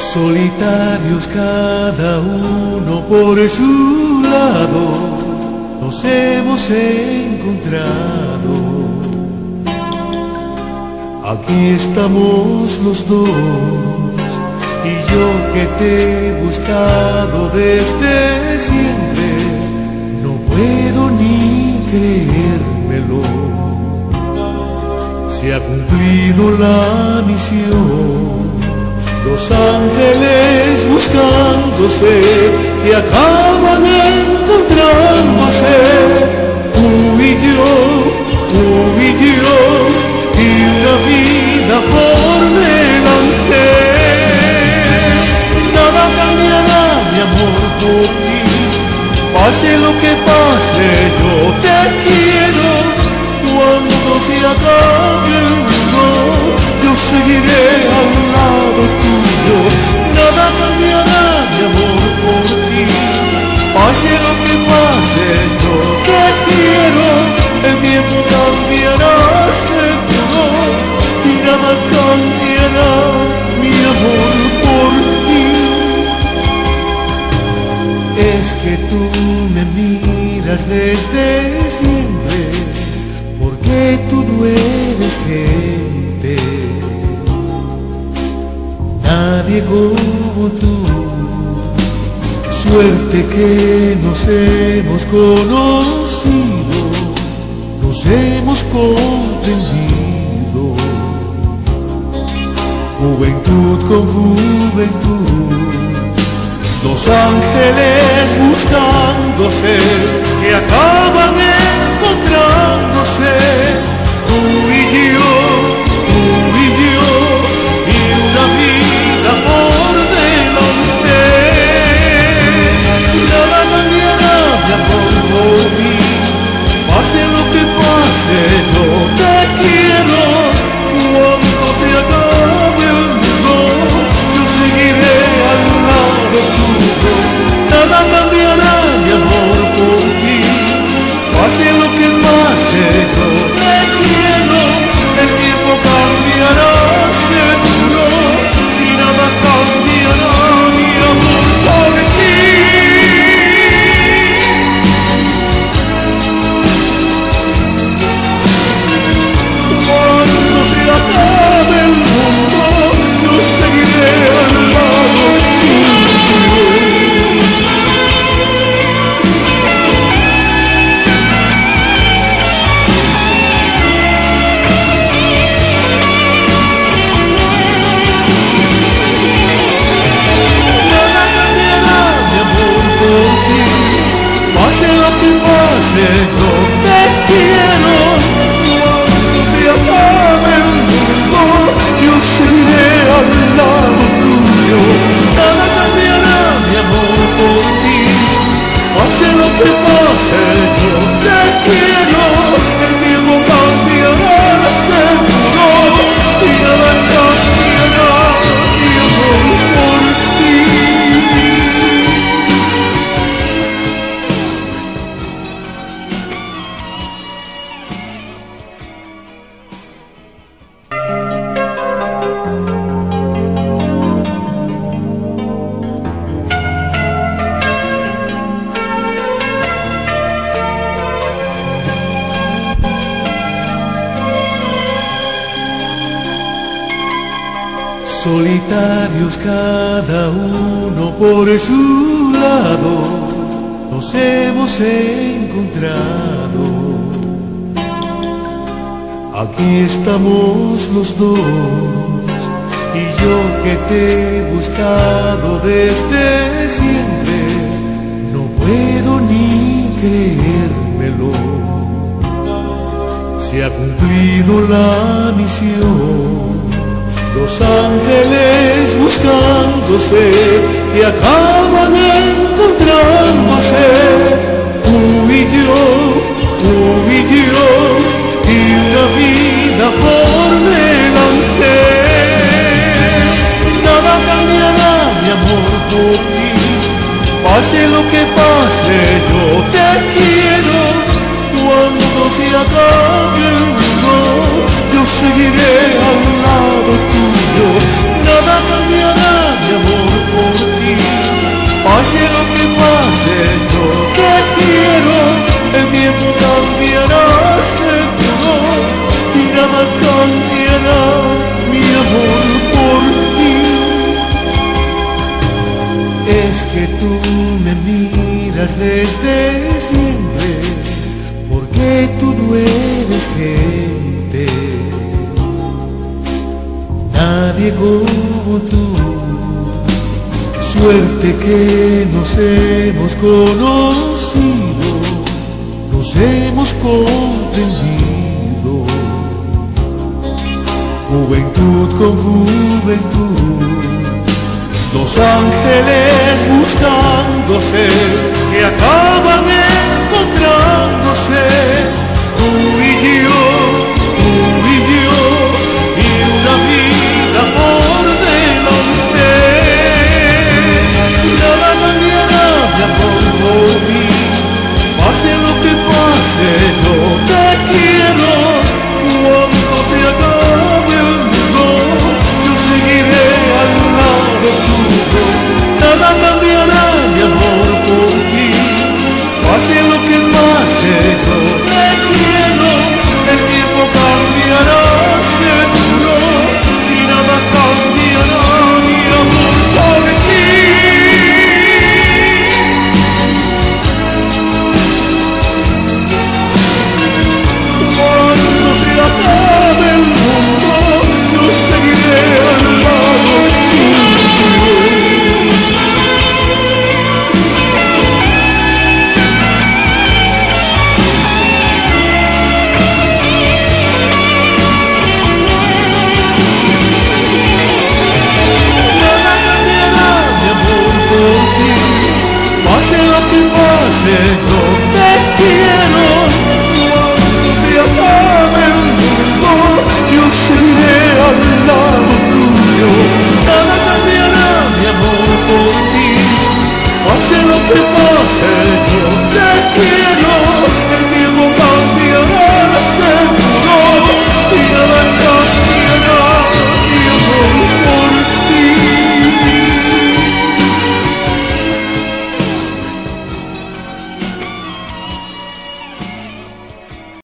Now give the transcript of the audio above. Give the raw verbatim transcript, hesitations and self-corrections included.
Solitarios cada uno por su lado, nos hemos encontrado. Aquí estamos los dos, y yo que te he buscado desde siempre, no puedo ni creérmelo. Se ha cumplido la misión, los ángeles buscándose y acaban encontrándose. Tú y yo, tú y yo, y una vida por delante. Nada cambiará mi amor por ti, pase lo que pase, yo te quiero. Cuando se acabe el mundo, yo seguiré al lado tuyo. Nada cambiará mi amor por ti, pase lo que pase, yo te quiero. El tiempo cambiará seguro, y nada cambiará mi amor por ti. Es que tú me miras desde siempre, porque tú no eres gente, nadie como tú. Suerte que nos hemos conocido, nos hemos comprendido. Juventud con juventud, los ángeles buscándose que acaban encontrándose. Tú y yo, tú y yo, y una vida por delante. Nada cambiará mi amor por ti, pase lo que pase, yo te quiero. Cuando se acabe el mundo, yo seguiré al lado tuyo. Nada cambiará mi amor por ti, pase lo que pase, yo te quiero. El tiempo cambiará seguro, y nada cambiará mi amor por ti. Cuando se acabe el mundo, yo seguiré al lado tuyo. Pase lo que pase, yo te quiero. Cuando se acabe el mundo, yo seguiré al lado tuyo. Nada cambiará mi amor por ti, pase lo que pase, yo te quiero. El tiempo cambiará seguro, y nada cambiará mi amor por ti. Solitarios cada uno por su lado, nos hemos encontrado. Aquí estamos los dos, y yo que te he buscado desde siempre, no puedo ni creérmelo. Se ha cumplido la misión, los ángeles buscándose y acaban encontrándose. Tú y yo, tú y yo, y una vida por delante. Nada cambiará mi amor por ti, pase lo que pase, yo te quiero. Cuando se acabe el mundo, yo seguiré al lado tuyo. Nada cambiará mi amor tú me miras desde siempre, porque tú no eres gente, nadie como tú. Suerte que nos hemos conocido, nos hemos comprendido, juventud con juventud, dos ángeles buscándose, que acaban encontrándose, tú y